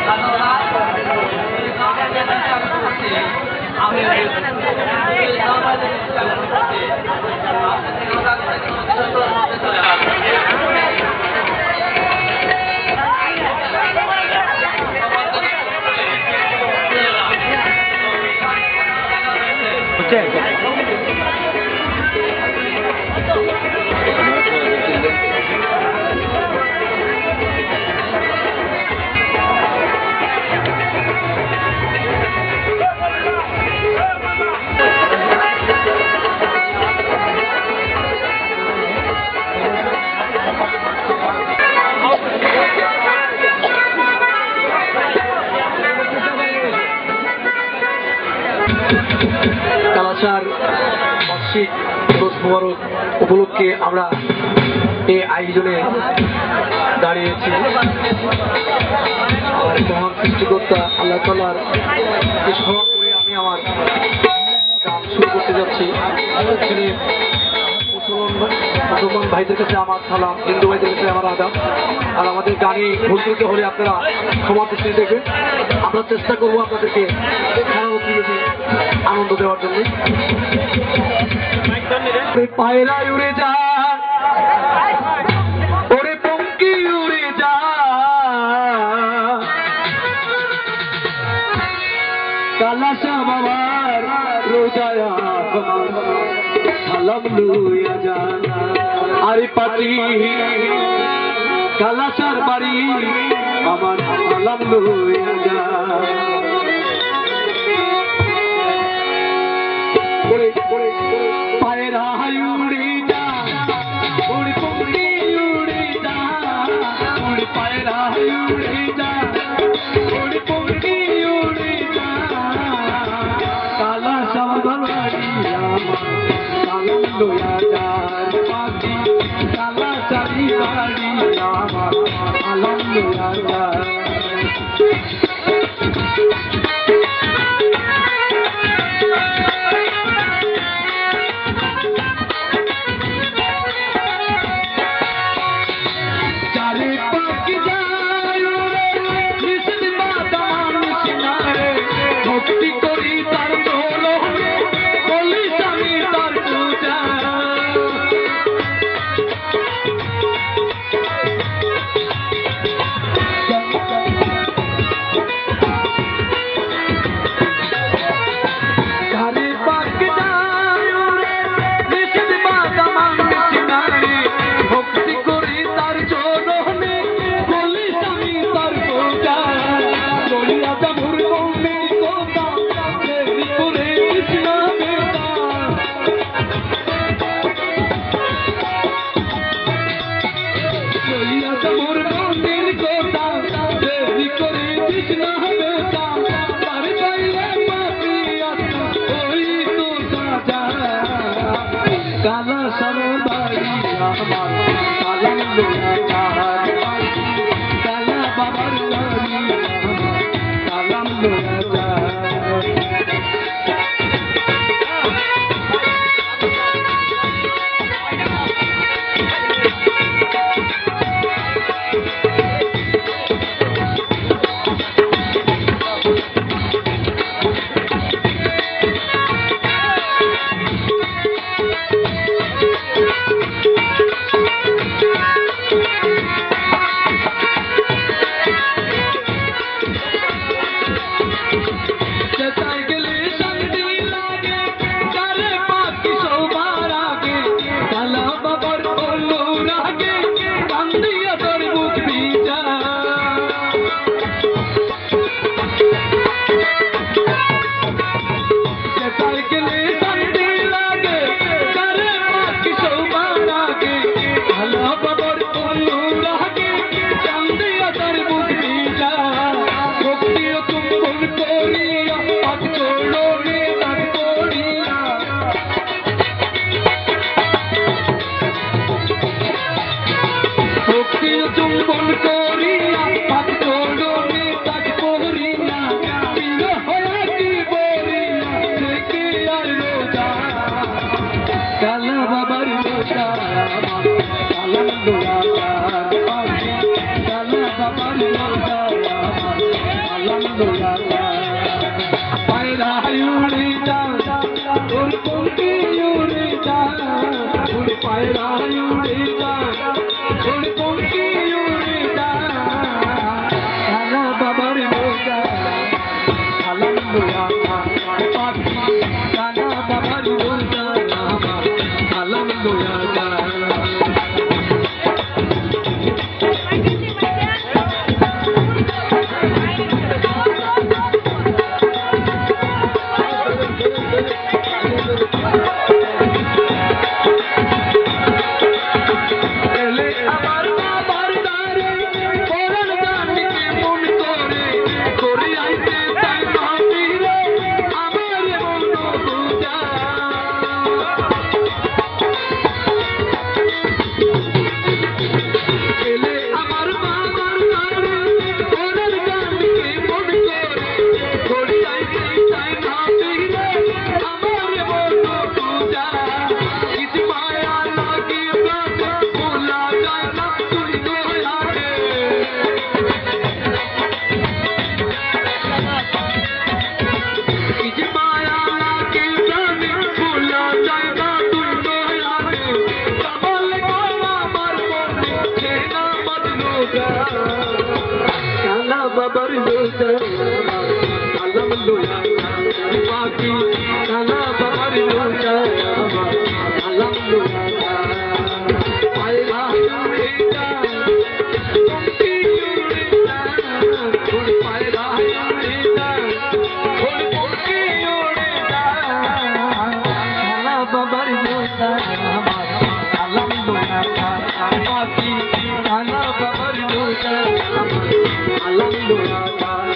কালাচার বার্ষিক মোবারক উপলক্ষে আমরা এই আয়োজনে দাঁড়িয়েছি। আর মহান সৃষ্টিকর্তা আল্লাহ তাআলার স্মরণ করে আমি আমার গান শুরু করতে যাচ্ছি। মুসলমান ভাইদের কাছে আমার সালাম, হিন্দু ভাইদের কাছে আমার আদাব। আর আমাদের গানে ভুল ত্রুটি হলে আপনারা ক্ষমা দৃষ্টি দেখবেন। আমরা চেষ্টা করবো আপনাদেরকে আনন্দ দেওয়ার জন্য। পায়রা উড়ে যা, ওরে পঙ্কি উড়ে যা, কালাসা বাবার রোজায়া সালাম লইয়া যা। আরে পাতি কালাসার বাড়ি আমার সালাম লইয়া যা। পায়রা উড়ে যা, ওরে পঙ্কি উড়ে যা, ওরে পায়রা উড়ে যা, ওরে পঙ্কি উড়ে যা, কালাসা বাড়ি আমার সালাম লইয়া যা। পাতি কালাসারি বাড়ি আমার সালাম লইয়া যা। পায়রা উড়ে যায় ফুল পঙ্কি উড়ে যায় কালা বাবার নৌকা সালাম লইয়া পাখি কালা বাবার নৌকা সালাম লইয়া যায় কালা বাবার নৌকা সালাম লইয়া পাখি কালা বাবার নৌকা সালাম লইয়া পায়রা উড়ে যায় পঙ্কি উড়ে যায় ফুল পায়রা উড়ে যায় ফুল পঙ্কি উড়ে যায় কালা বাবার নৌকা সালাম লইয়া পাখি কালা বাবার নৌকা সালাম লইয়া